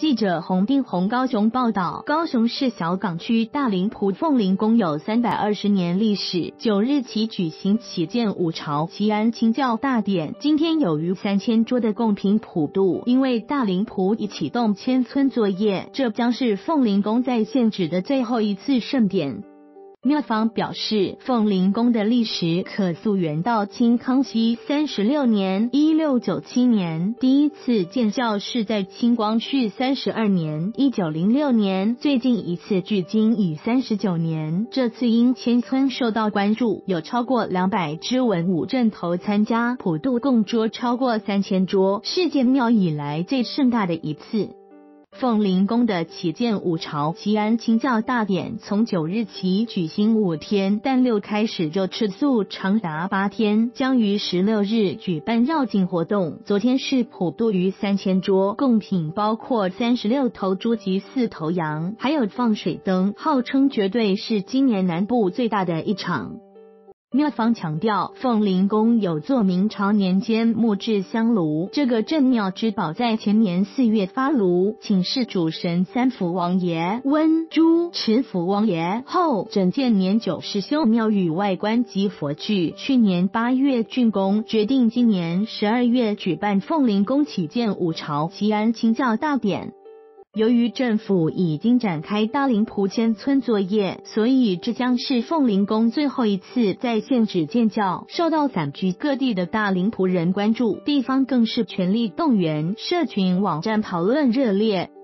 记者洪定宏高雄报道，高雄市小港区大林蒲凤林宫有320年历史，9日起举行启建五朝祈安清教大典。今天有逾3000桌的贡品普渡，因为大林蒲已启动迁村作业，这将是凤林宫在现址的最后一次盛典。庙方表示，凤林宫的历史可溯源到清康熙36年1697年，第一次建教是在清光绪32年1906年，最近一次距今已39年。这次因迁村受到关注，有超过200支文武阵头参加普渡，共桌超过3000桌，是建庙以来最盛大的一次。凤林宫的启建五朝祈安清教大典从9日起举行5天，但6开始就吃素长达8天，将于16日举办绕境活动。昨天是普渡逾3000桌，贡品包括36头猪及4头羊，还有放水灯，号称绝对是今年南部最大的一场。庙方强调，凤林宫有座明朝年间木质香炉，这个镇庙之宝在前年4月发炉，请示主神三福王爷、温珠持福王爷后，整建年久失修庙宇外观及佛具。去年8月竣工，决定今年12月举办凤林宫启建五朝祈安清教大典。由于政府已经展开大林蒲迁村作业，所以这将是凤林宫最后一次在现址建教，受到散居各地的大林蒲人关注，地方更是全力动员，社群网站讨论热烈。